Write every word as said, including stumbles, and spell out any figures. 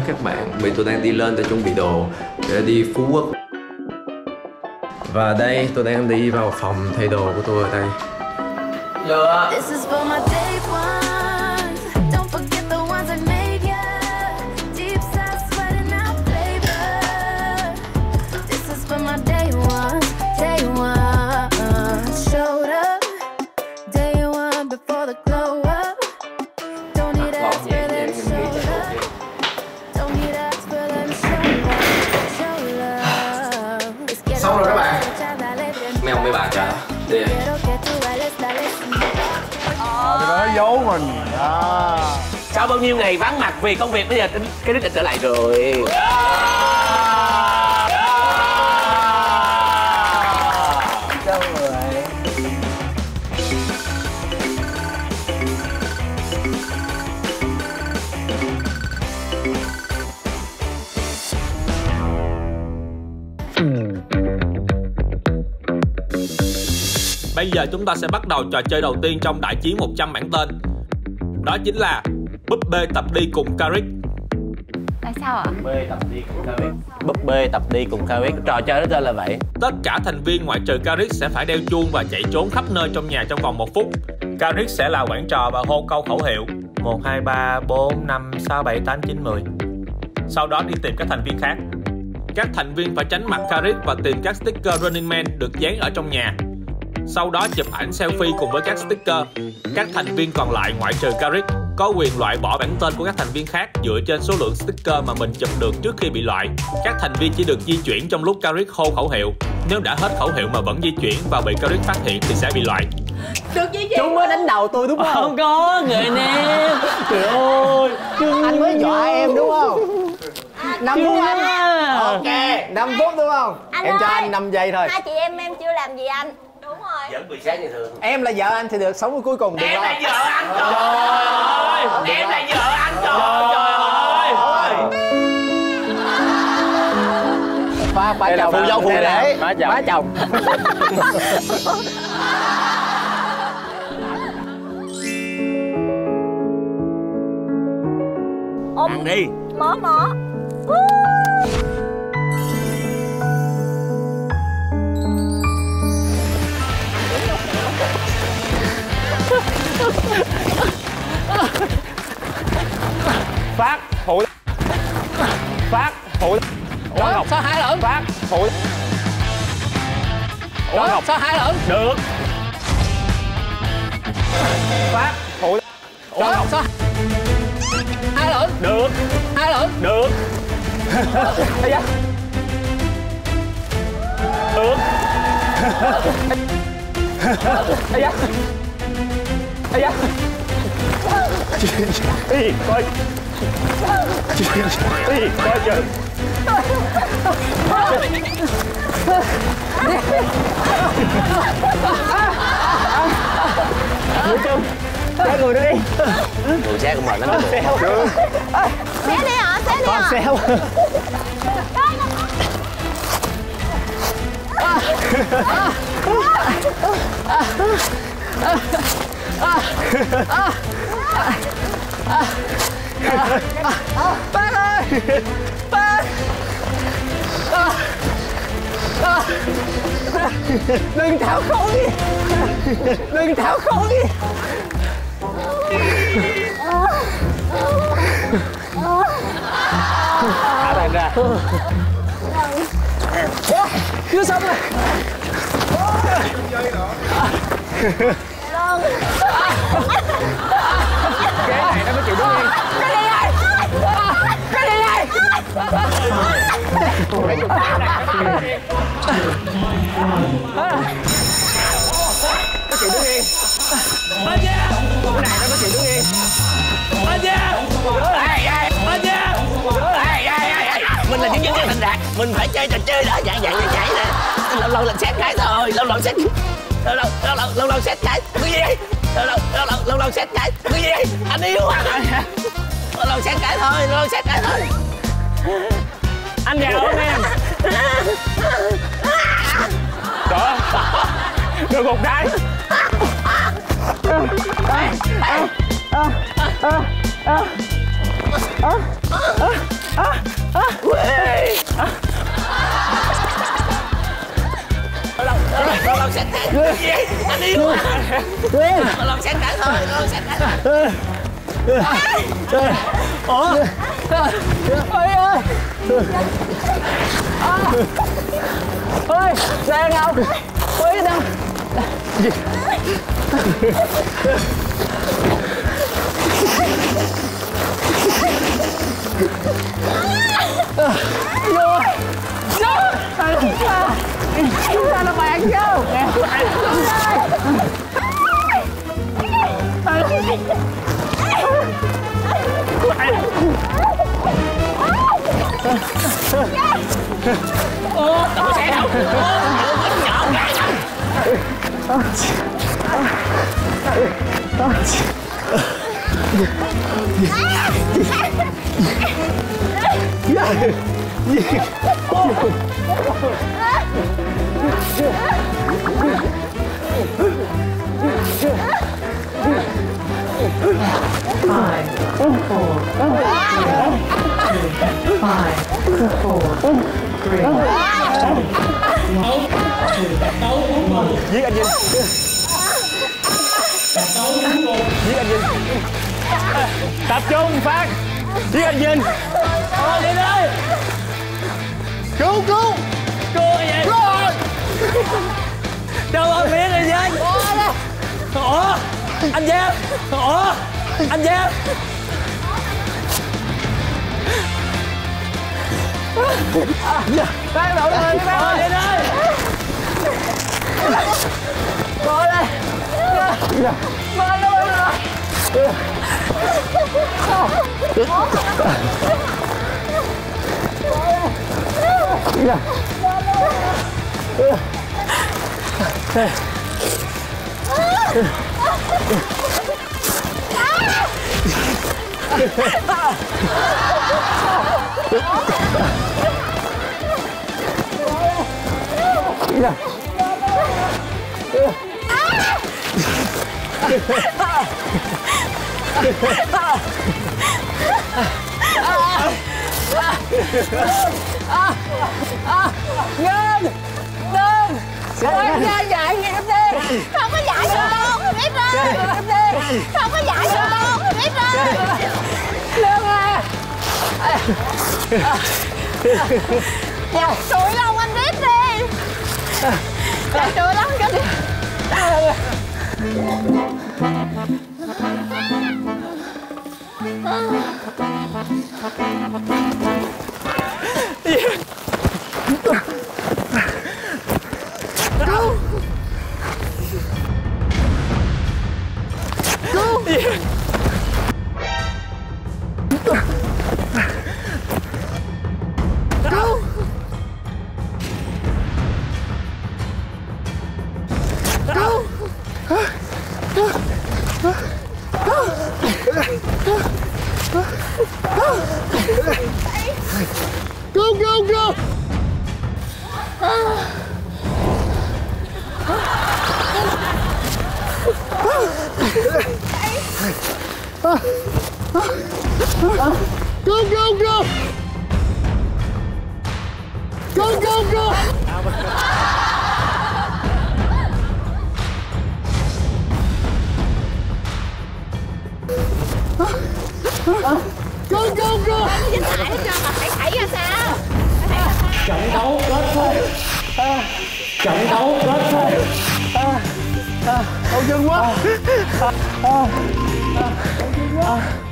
các bạn. Vì tôi đang đi lên để chuẩn bị đồ để đi Phú Quốc. Và đây tôi đang đi vào phòng thay đồ của tôi ở đây. Lừa. Xong rồi các bạn. Mấy ông mấy bà chờ. Đi. Đó giấu mình à. Sau bao nhiêu ngày vắng mặt vì công việc bây giờ cái đích đã trở lại rồi. Đâu rồi? Bây giờ chúng ta sẽ bắt đầu trò chơi đầu tiên trong đại chiến một trăm bảng tên. Đó chính là búp bê tập đi cùng Carrick. Tại sao ạ? Búp bê tập đi cùng Carrick. Búp bê tập đi cùng Carrick. Trò chơi đó tên là vậy. Tất cả thành viên ngoại trừ Carrick sẽ phải đeo chuông và chạy trốn khắp nơi trong nhà trong vòng một phút. Carrick sẽ là quản trò và hô câu khẩu hiệu một, hai, ba, bốn, năm, sáu, bảy, tám, chín, mười. Sau đó đi tìm các thành viên khác. Các thành viên phải tránh mặt Carrick và tìm các sticker Running Man được dán ở trong nhà. Sau đó chụp ảnh selfie cùng với các sticker. Các thành viên còn lại ngoại trừ Carrick có quyền loại bỏ bản tên của các thành viên khác dựa trên số lượng sticker mà mình chụp được trước khi bị loại. Các thành viên chỉ được di chuyển trong lúc Carrick hô khẩu hiệu. Nếu đã hết khẩu hiệu mà vẫn di chuyển và bị Carrick phát hiện thì sẽ bị loại. Được gì vậy? Chú mới đánh đầu tôi đúng không? Không có, người nè. Trời ơi, Anh mới dọa em đúng không? năm phút anh. Ok, năm phút đúng không? Anh em ơi, cho anh năm giây thôi. Hai chị em em chưa làm gì anh. Đúng rồi. Vẫn bị sáng như thường. Em là vợ anh thì được sống cuối cùng được Em không? là vợ anh trời ơi. Em là vợ anh trời ơi. Phá phá chồng. Phụ dâu phụ rể. Phá chồng. Phá chồng. Ăn đi. Mỏ mỏ. Phát phụ. Phát phụ. Quang Ngọc sao hai lẫn? Phát phụ. Quang Ngọc sao hai lẫn? Được. Phát phụ. Quang Ngọc sao hai lẫn? Được. Hai lẫn? Được. Ây da. Được. Ây da. Ây da. Ý, coi. Ý, coi chưa. Người chung. Xe người đó đi. Người xe cũng mệt lắm. Xéo. Xé đi hả? Xé đi Con hả? xéo. Bác ơi! Bác! Đừng tháo khổ đi! Đừng tháo khổ đi! Thả tay ra. Chưa xong rồi! Cái này nó mới chịu đứng yên. Cái gì vậy? Cái gì vậy? Nó chịu đứng yên. Cái này nó mới chịu đứng yên. Mình là những nhân viên thành đạt, mình phải chơi trò chơi đó, dạng dạng như vậy nè. Lâu lâu lần xét cái thôi, lâu lâu xét lâu lâu lâu lâu lâu lâu xét cái cái gì vậy? Lâu lâu lâu lâu lâu lâu xét cái cái gì vậy? Anh yêu à? Lâu lâu xét cái thôi, lâu lâu xét cái thôi. Anh giàu không em? Trời ơi, được một cái. Lâu lâu xét cái gì? Anh đi luôn à? Lâu lâu xét cái thôi, lâu lâu xét cái thôi. Ủa? Ôi ơi! Ôi! Đang không? Ôi đâu? Vô! Vô! Chúng ta là bạn nhau! Ủa, tao có xe đâu? Ủa, nhỏ ngay đâu? Giết anh Vinh. Giết anh Vinh. Tập trung Phát. Giết anh Vinh. Thôi đi đây. Cứu cứu. Cứu cái gì? Rồi. Đâu anh biết anh Vinh. Ủa anh Giang. Ủa anh Giang. Bác đậu lên bác ơi. Đi đây. Ngồi đây. Mà đâu rồi. Ngân! Ngân! Ngân dạy em đi! Không có dạy được đâu, biết rồi. Không có dạy được đâu, biết rồi. Lương à! Dạ, tụi Long anh biết đi. Dạ, tụi Long cho đi. Go, go, go! Go, go, go! Go, go, go! Go, go, go! Dính lại hết trơn mà phải xảy ra sao? Trận đấu kết thúc. À, trận đấu kết thúc. À, à, đau chân quá. À, à, à, đau chân quá.